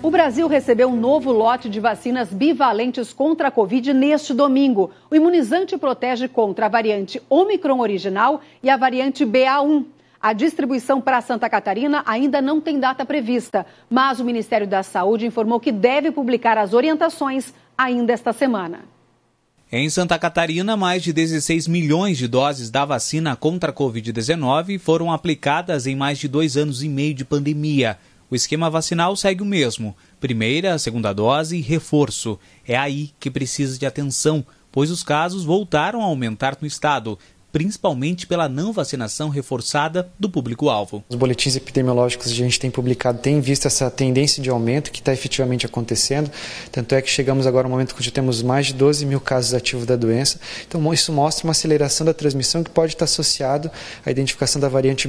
O Brasil recebeu um novo lote de vacinas bivalentes contra a Covid neste domingo. O imunizante protege contra a variante Omicron original e a variante BA1. A distribuição para Santa Catarina ainda não tem data prevista, mas o Ministério da Saúde informou que deve publicar as orientações ainda esta semana. Em Santa Catarina, mais de 16 milhões de doses da vacina contra a Covid-19 foram aplicadas em mais de 2 anos e meio de pandemia. O esquema vacinal segue o mesmo: primeira, segunda dose e reforço. É aí que precisa de atenção, pois os casos voltaram a aumentar no estado, principalmente pela não vacinação reforçada do público-alvo. Os boletins epidemiológicos que a gente tem publicado têm visto essa tendência de aumento que está efetivamente acontecendo, tanto é que chegamos agora no momento que já temos mais de 12 mil casos ativos da doença. Então isso mostra uma aceleração da transmissão que pode estar associado à identificação da variante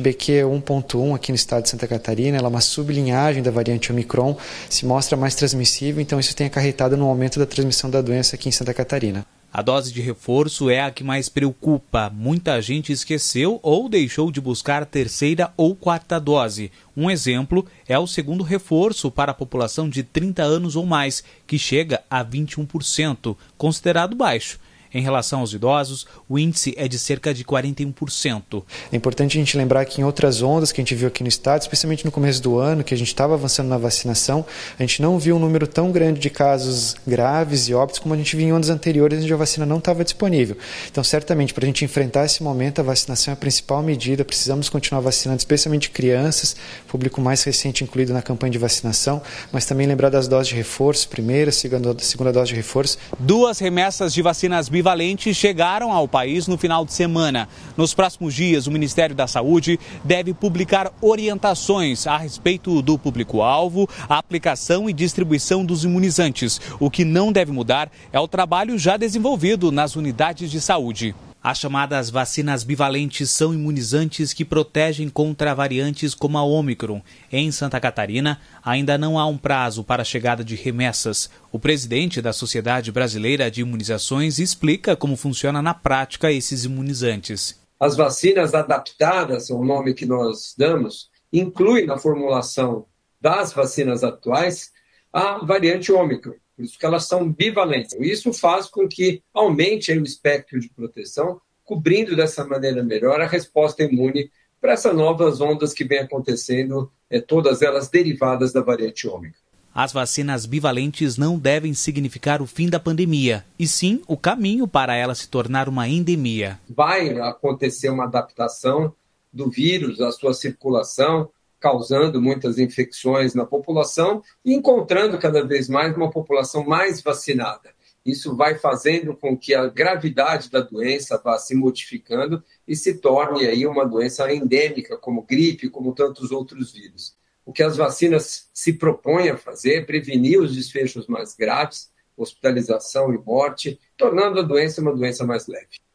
BQ.1 aqui no estado de Santa Catarina. Ela é uma sublinhagem da variante Omicron, se mostra mais transmissível, então isso tem acarretado no aumento da transmissão da doença aqui em Santa Catarina. A dose de reforço é a que mais preocupa. Muita gente esqueceu ou deixou de buscar a terceira ou quarta dose. Um exemplo é o segundo reforço para a população de 30 anos ou mais, que chega a 21%, considerado baixo. Em relação aos idosos, o índice é de cerca de 41%. É importante a gente lembrar que em outras ondas que a gente viu aqui no estado, especialmente no começo do ano, que a gente estava avançando na vacinação, a gente não viu um número tão grande de casos graves e óbitos como a gente viu em ondas anteriores, onde a vacina não estava disponível. Então, certamente, para a gente enfrentar esse momento, a vacinação é a principal medida. Precisamos continuar vacinando, especialmente crianças, público mais recente incluído na campanha de vacinação, mas também lembrar das doses de reforço, primeira, segunda dose de reforço. 2 remessas de vacinas bivalentes chegaram ao país no final de semana. Nos próximos dias, o Ministério da Saúde deve publicar orientações a respeito do público-alvo, a aplicação e distribuição dos imunizantes. O que não deve mudar é o trabalho já desenvolvido nas unidades de saúde. As chamadas vacinas bivalentes são imunizantes que protegem contra variantes como a Omicron. Em Santa Catarina, ainda não há um prazo para a chegada de remessas. O presidente da Sociedade Brasileira de Imunizações explica como funciona na prática esses imunizantes. As vacinas adaptadas, é o nome que nós damos, inclui na formulação das vacinas atuais a variante Omicron. Por isso que elas são bivalentes. Isso faz com que aumente o espectro de proteção, cobrindo dessa maneira melhor a resposta imune para essas novas ondas que vem acontecendo, todas elas derivadas da variante Ômicron. As vacinas bivalentes não devem significar o fim da pandemia, e sim o caminho para ela se tornar uma endemia. Vai acontecer uma adaptação do vírus, à sua circulação, causando muitas infecções na população e encontrando cada vez mais uma população mais vacinada. Isso vai fazendo com que a gravidade da doença vá se modificando e se torne aí uma doença endêmica, como gripe, como tantos outros vírus. O que as vacinas se propõem a fazer é prevenir os desfechos mais graves, hospitalização e morte, tornando a doença uma doença mais leve.